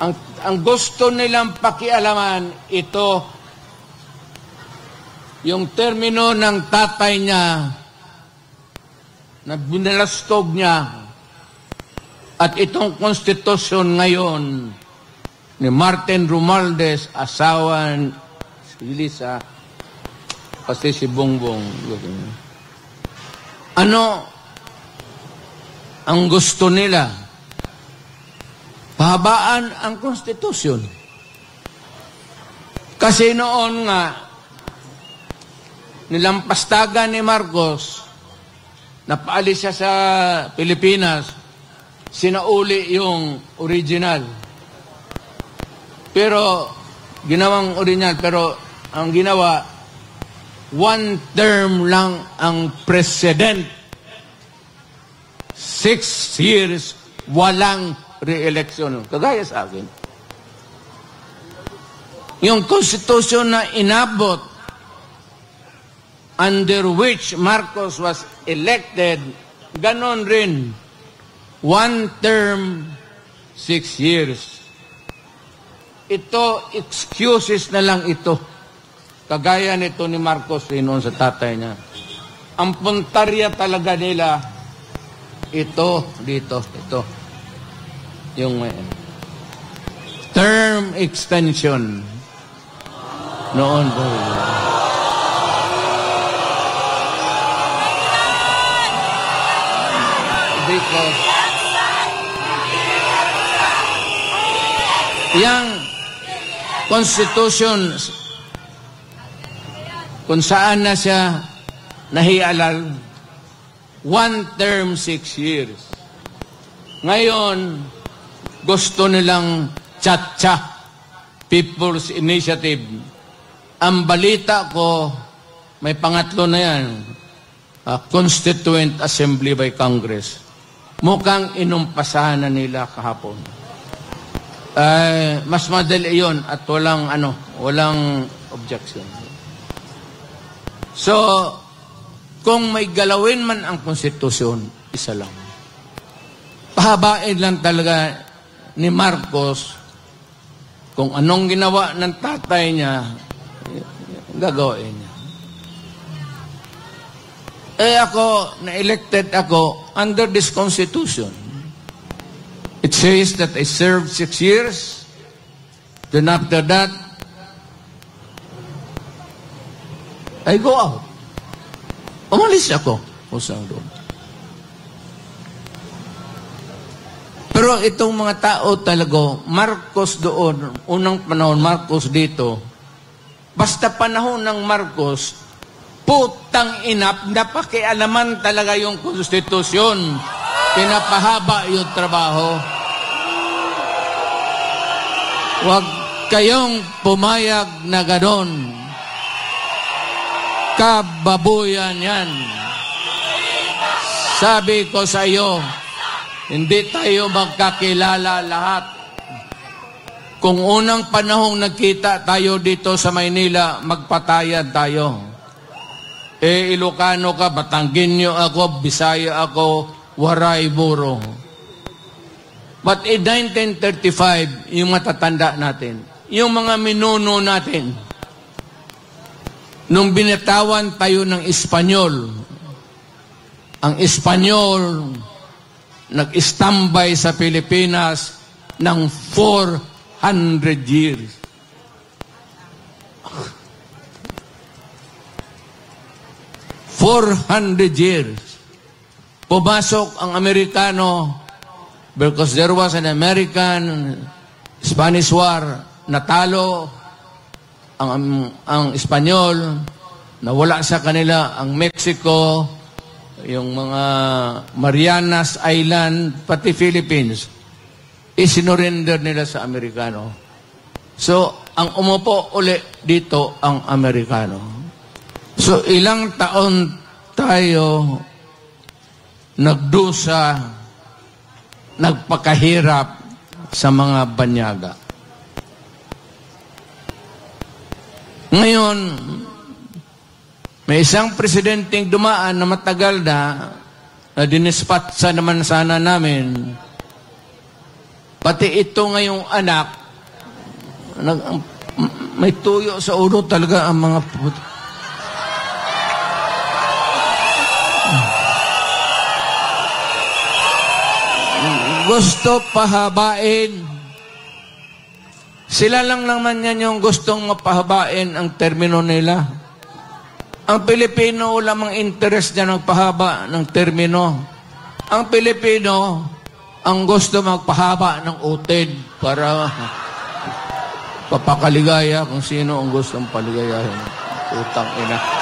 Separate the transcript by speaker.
Speaker 1: ang gusto nilang pakialaman, ito, yung termino ng tatay niya, na binalastog niya, at itong konstitusyon ngayon, ni Martin Romualdez, asawa si Lisa, kasi si Bongbong. Ano ang gusto nila? Pahabaan ang konstitusyon. Kasi noon nga, nilampastagan ni Marcos, napaalis siya sa Pilipinas, sinauli yung original. Pero, ginawang original, pero ang ginawa, one term lang ang president. 6 years, walang re-election. Kagaya sa akin. Yung constitution na inabot under which Marcos was elected, ganon rin. One term, 6 years. Ito, excuses na lang ito. Kagaya nito ni Marcos rin noon sa tatay niya. Ang puntarya talaga nila, ito, dito, ito. Yung term extension noon po. Because yung constitution kung saan na siya nahialal, one term, 6 years. Ngayon, gusto nilang Chacha, People's Initiative. Ang balita ko, may pangatlo na yan, Constituent Assembly by Congress. Mukhang inumpasahan na nila kahapon. Mas madali yun at walang objection. So, kung may galawin man ang konstitusyon, isa lang. Pahabain lang talaga ni Marcos kung anong ginawa ng tatay niya, gagawin niya. Ako, na-elected ako under this constitution. It says that I served 6 years. Then after that, I go out. Umalis ako. Usang doon. Pero itong mga tao talaga, Marcos doon, unang panahon, Marcos dito, basta panahon ng Marcos, putang inap, napakialaman talaga yung konstitusyon. Pinapahaba yung trabaho. Huwag kayong pumayag na ganon. Kababuyan yan. Sabi ko sa iyo, hindi tayo magkakilala lahat. Kung unang panahong nagkita tayo dito sa Maynila, magpatayan tayo. Ilocano ka, Batanggenyo ako, Bisaya ako, Waray, Buro. But in 1935, yung matatanda natin, yung mga minuno natin, nung binatawan tayo ng Espanyol, ang Espanyol nag-istambay sa Pilipinas ng 400 years. Pumasok ang Amerikano because there was an American-Spanish War, natalo ang Espanyol, nawala sa kanila ang Mexico, yung mga Marianas Island, pati Philippines, isinurrender nila sa Amerikano. So, ang umupo uli dito ang Amerikano. So, ilang taon tayo nagdusa, nagpakahirap sa mga banyaga. Ngayon, may isang presidenteng dumaan na matagal na dinispatsa naman sana namin. Pati ito ngayong anak, may tuyo sa ulo talaga ang mga puto. Gusto pahabain. Sila lang naman yan yung gustong mapahabain ang termino nila. Ang Pilipino, lamang interest niya magpahaba ng termino. Ang Pilipino, ang gusto magpahaba ng utid para papakaligaya kung sino ang gustong paligayahin. Utang ina.